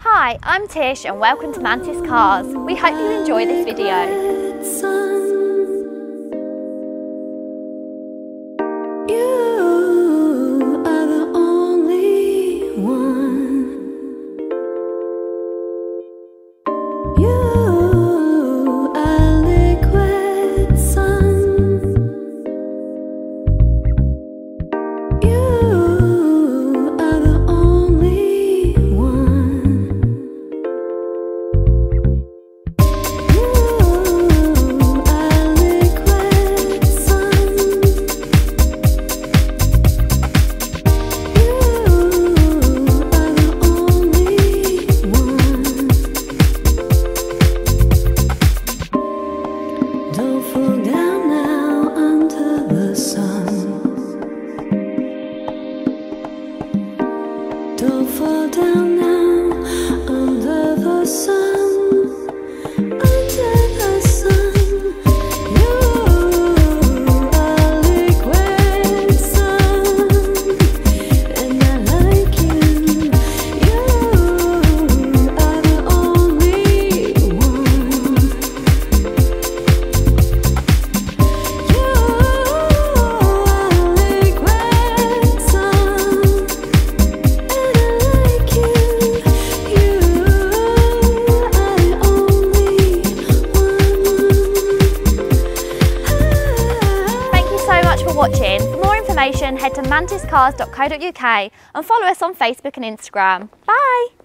Hi, I'm Tish and welcome to Mantis Cars. We hope you enjoy this video. Don't fall down now under the sun, under the sun. You are liquid sun, and I like you. You are the only one. You are liquid sun. For watching. For more information, head to mantiscars.co.uk and follow us on Facebook and Instagram. Bye!